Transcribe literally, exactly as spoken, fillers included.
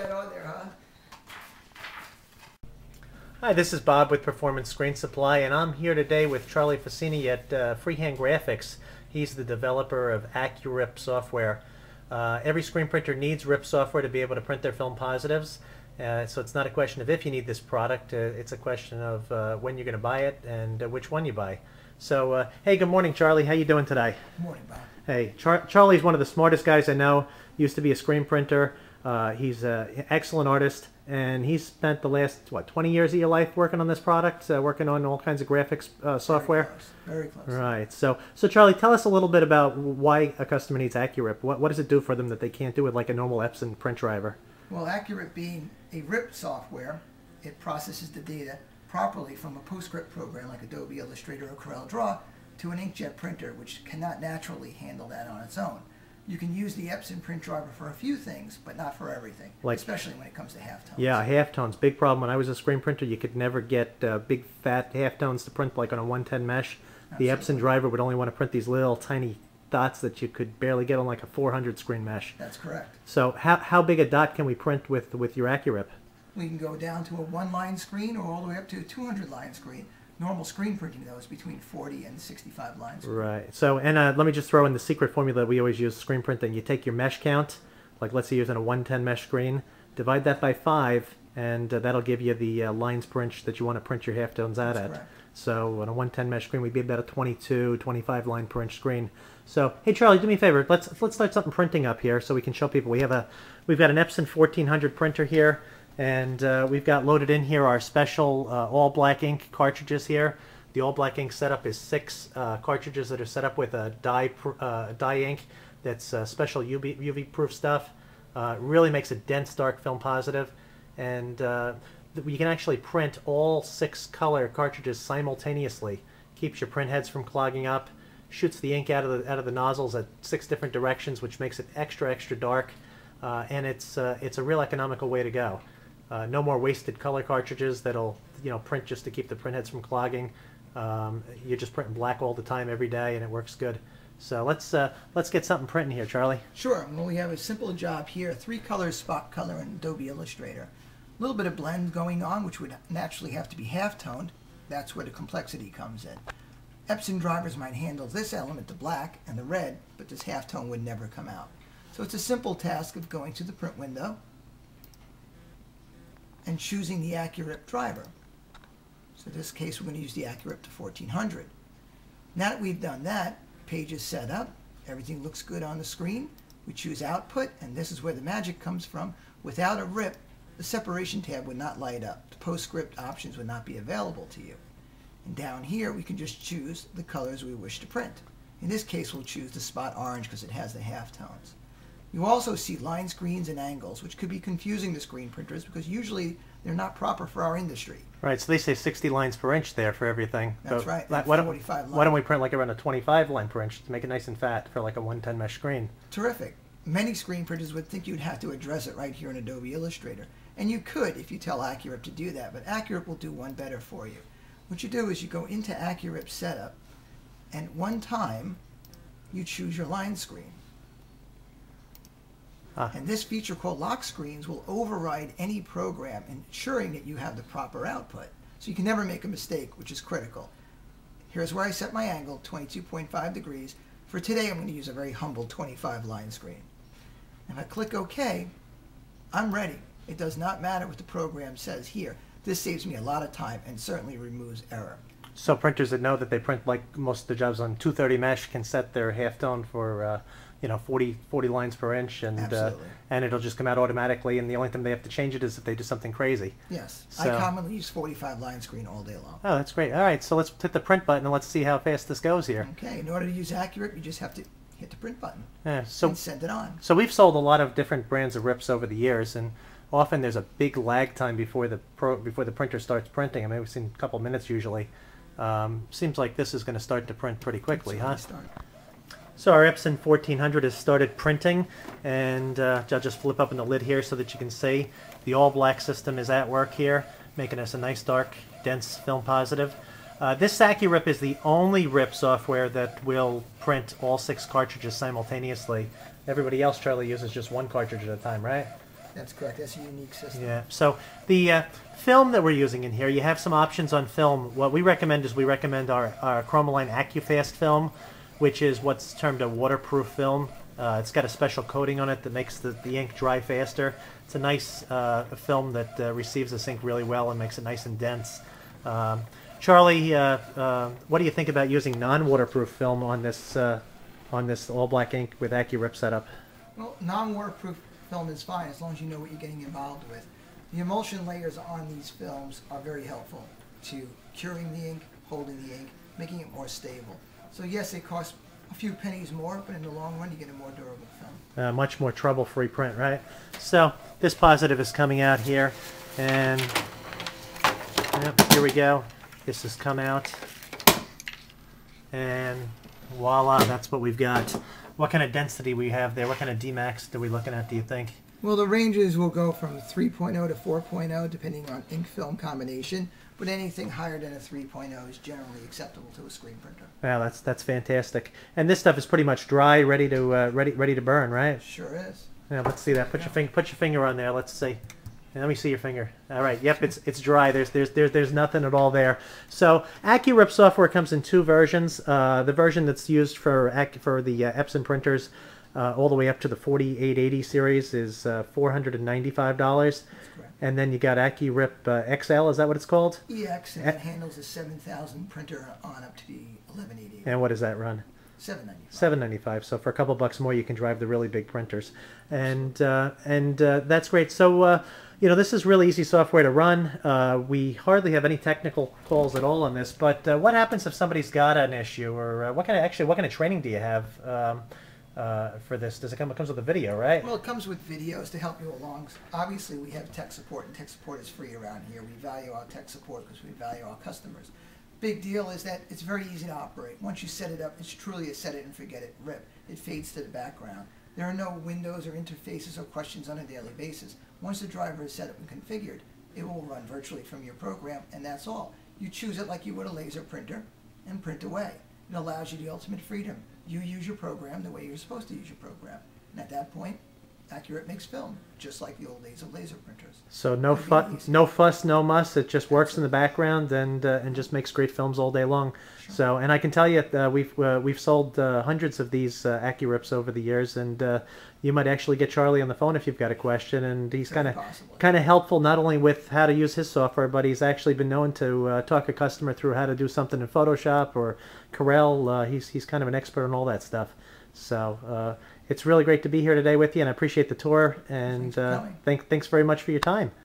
that on there, huh? Hi, this is Bob with Performance Screen Supply, and I'm here today with Charlie Facini at uh, Freehand Graphics. He's the developer of AccuRip software. Uh, every screen printer needs R I P software to be able to print their film positives, uh, so it's not a question of if you need this product, uh, it's a question of uh, when you're going to buy it and uh, which one you buy. So, uh, hey, good morning, Charlie. How you doing today? Good morning, Bob. Hey, Char Charlie's one of the smartest guys I know. Used to be a screen printer. Uh, he's an excellent artist, and he's spent the last, what, twenty years of your life working on this product, uh, working on all kinds of graphics uh, software? Very close. Very close. Right. So, so Charlie, tell us a little bit about why a customer needs AccuRip. What, what does it do for them that they can't do with like a normal Epson print driver? Well, AccuRip being a R I P software, it processes the data properly from a PostScript program like Adobe Illustrator or Corel Draw to an inkjet printer, which cannot naturally handle that on its own. You can use the Epson print driver for a few things, but not for everything, like, especially when it comes to halftones. Yeah, halftones, big problem. When I was a screen printer, you could never get uh, big, fat halftones to print like on a one ten mesh. Absolutely. The Epson driver would only want to print these little tiny dots that you could barely get on like a four hundred screen mesh. That's correct. So how, how big a dot can we print with, with your AccuRip? We can go down to a one-line screen or all the way up to a two hundred line screen. Normal screen printing, though, is between forty and sixty-five lines. Right. So, and uh, let me just throw in the secret formula that we always use screen printing. You take your mesh count, like let's say you're using a one ten mesh screen, divide that by five, and uh, that'll give you the uh, lines per inch that you want to print your halftones out That's at. correct. So on a one ten mesh screen, we'd be about a twenty-two, twenty-five line per inch screen. So, hey Charlie, do me a favor. Let's let's start something printing up here so we can show people. We have a we've got an Epson fourteen hundred printer here, and uh, we've got loaded in here our special uh, all black ink cartridges here. The all black ink setup is six uh, cartridges that are set up with a dye uh, dye ink that's uh, special U V U V proof stuff. Uh, really makes a dense dark film positive, and uh, you can actually print all six color cartridges simultaneously. Keeps your print heads from clogging up. Shoots the ink out of the out of the nozzles at six different directions, which makes it extra extra dark, uh, and it's uh, it's a real economical way to go. Uh, no more wasted color cartridges that'll you know print just to keep the print heads from clogging. Um, you're just printing black all the time every day, and it works good. So let's uh, let's get something printing here, Charlie. Sure. Well, we have a simple job here: three colors, spot color, and Adobe Illustrator. A little bit of blend going on, which would naturally have to be half-toned. That's where the complexity comes in. Epson drivers might handle this element, the black and the red, but this halftone would never come out. So it's a simple task of going to the print window and choosing the AccuRip driver. So in this case, we're going to use the AccuRip to fourteen hundred. Now that we've done that, page is set up, everything looks good on the screen. We choose output, and this is where the magic comes from. Without a R I P, the separation tab would not light up. The PostScript options would not be available to you. And down here, we can just choose the colors we wish to print. In this case, we'll choose the spot orange because it has the halftones. You also see line screens and angles, which could be confusing to screen printers because usually they're not proper for our industry. Right, so they say sixty lines per inch there for everything. That's but right. Why, why, don't, forty-five why don't we print like around a twenty-five line per inch to make it nice and fat for like a one ten mesh screen? Terrific. Many screen printers would think you'd have to address it right here in Adobe Illustrator. And you could if you tell AccuRip to do that, but AccuRip will do one better for you. What you do is you go into AccuRip Setup, and one time you choose your line screen. Ah. And this feature called lock screens will override any program, ensuring that you have the proper output. So you can never make a mistake, which is critical. Here's where I set my angle, twenty-two point five degrees. For today, I'm going to use a very humble twenty-five line screen. If I click OK, I'm ready. It does not matter what the program says here. This saves me a lot of time and certainly removes error. So printers that know that they print like most of the jobs on two thirty mesh can set their halftone for uh, you know forty, forty lines per inch, and uh, and it'll just come out automatically. And the only time they have to change it is if they do something crazy. Yes, so, I commonly use forty-five line screen all day long. Oh, that's great. All right, so let's hit the print button and let's see how fast this goes here. Okay, in order to use AccuRip, you just have to hit the print button yeah, so, and send it on. So we've sold a lot of different brands of R I Ps over the years, and often there's a big lag time before the pro before the printer starts printing. I mean, we've seen a couple minutes usually. Um, seems like this is going to start to print pretty quickly, huh? Start. So our Epson fourteen hundred has started printing, and uh, I'll just flip up the lid here so that you can see the all black system is at work here, making us a nice dark, dense film positive. Uh, this AccuRip is the only R I P software that will print all six cartridges simultaneously. Everybody else, Charlie, uses just one cartridge at a time, right? That's correct. That's a unique system. Yeah. So the uh, film that we're using in here, you have some options on film. What we recommend is we recommend our, our Chromoline AccuFast film, which is what's termed a waterproof film. Uh, it's got a special coating on it that makes the, the ink dry faster. It's a nice uh, film that uh, receives this ink really well and makes it nice and dense. Um, Charlie, uh, uh, what do you think about using non-waterproof film on this uh, on this all-black ink with AccuRip setup? Well, non-waterproof film is fine as long as you know what you're getting involved with. The emulsion layers on these films are very helpful to curing the ink, holding the ink, making it more stable. So yes, it costs a few pennies more, but in the long run you get a more durable film. Uh, much more trouble-free print, right? So this positive is coming out here, and yep, here we go. This has come out, and voila, that's what we've got. What kind of density we have there? What kind of D max are we looking at, do you think? Well, the ranges will go from three point oh to four point oh depending on ink film combination, but anything higher than a three point oh is generally acceptable to a screen printer. Wow, that's that's fantastic. And this stuff is pretty much dry, ready to uh, ready ready to burn, right? Sure is. Yeah, let's see that. Put your finger put your finger on there. Let's see. Let me see your finger. All right. Yep, it's it's dry. There's there's there's there's nothing at all there. So AccuRip software comes in two versions. Uh, the version that's used for for the uh, Epson printers, uh, all the way up to the forty-eight eighty series, is uh, four hundred ninety-five dollars. That's correct. And then you got AccuRip uh, X L. Is that what it's called? E X, and it handles a seven thousand printer on up to the eleven eighty. And what does that run? seven ninety-five. seven ninety-five. So for a couple bucks more, you can drive the really big printers, and uh, and uh, that's great. So uh, you know, this is really easy software to run. Uh, we hardly have any technical calls at all on this. But uh, what happens if somebody's got an issue, or uh, what kind of actually what kind of training do you have um, uh, for this? Does it come? It comes with a video, right? Well, it comes with videos to help you along. Obviously, we have tech support, and tech support is free around here. We value our tech support because we value our customers. Big deal is that it's very easy to operate. Once you set it up, it's truly a set it and forget it rip. It fades to the background. There are no windows or interfaces or questions on a daily basis. Once the driver is set up and configured, it will run virtually from your program, and that's all. You choose it like you would a laser printer and print away. It allows you the ultimate freedom. You use your program the way you're supposed to use your program. And at that point, AccuRip makes film, just like the old days of laser printers. So no fuss, no fuss, no muss. It just works in the background and uh, and just makes great films all day long. Sure. So, and I can tell you, uh, we've uh, we've sold uh, hundreds of these uh, AccuRips over the years, and uh, you might actually get Charlie on the phone if you've got a question, and he's kind of kind of helpful not only with how to use his software, but he's actually been known to uh, talk a customer through how to do something in Photoshop or Corel. Uh, he's he's kind of an expert on all that stuff. So. Uh, It's really great to be here today with you, and I appreciate the tour, and uh, thank, thanks very much for your time.